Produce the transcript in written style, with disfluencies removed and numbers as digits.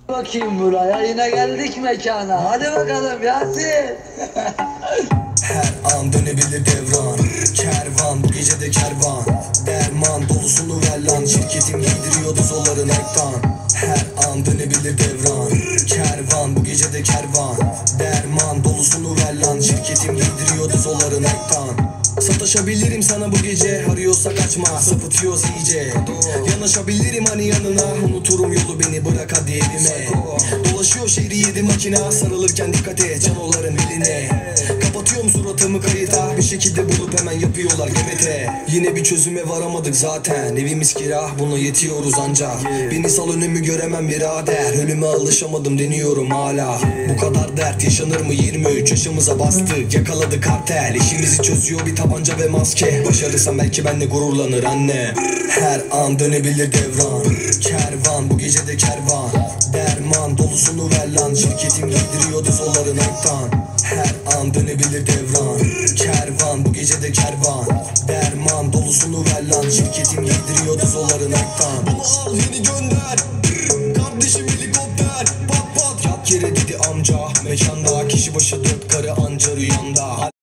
Bakayım buraya, yine geldik mekana. Hadi bakalım Yasin. Her an dönebilir devran. Kervan bu gece de kervan. Derman dolusunu ver lan. Şirketim giydiriyordu zolların ektan. Her an dönebilir devran. Kervan bu gece de kervan. Derman dolusunu ver lan. Şirketim giydiriyordu zolların ektan. Sataşabilirim sana bu gece. Arıyorsa kaçma, sapıtıyoruz iyice. Yanaşabilirim hani yanına. Unuturum yolu, beni bırak hadi evime. Dolaşıyor şehri yedi makina. Sarılırken dikkat et canoların beline. Kapatıyorum suratımı kayıta. Bir şekilde bulup hemen yapıyorlar gemete. Yine bir çözüme varamadık zaten. Evimiz kira, buna yetiyoruz ancak. Beni sal, önümü göremem birader. Ölüme alışamadım deniyorum hala. Bu kadar dert yaşanır mı? 23 yaşımıza bastık. Yakaladık kartel. İşimizi çözüyor bir tabanca ve maske. Başarırsam belki benle gururlanır anne. Her an dönebilir devran. Kervan bu gece de kervan. Derman dolusunu ver lan. Şirketim giydiriyordu zolların ektan. Her an dönebilir devran. Kervan bu gece de kervan. Derman dolusunu ver lan. Şirketim giydiriyordu zolların ektan. Bunu al yeni gönder. Kardeşim helikopter. Pat pat yat yere dedi amca. Mekanda kişi başı 4 karı anca rüyanda.